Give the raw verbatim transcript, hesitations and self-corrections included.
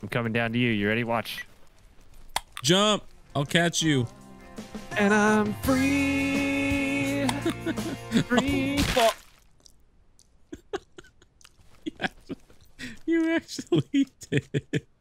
I'm coming down to you. You ready? Watch. Jump. I'll catch you. And I'm free. Free fall. You actually did.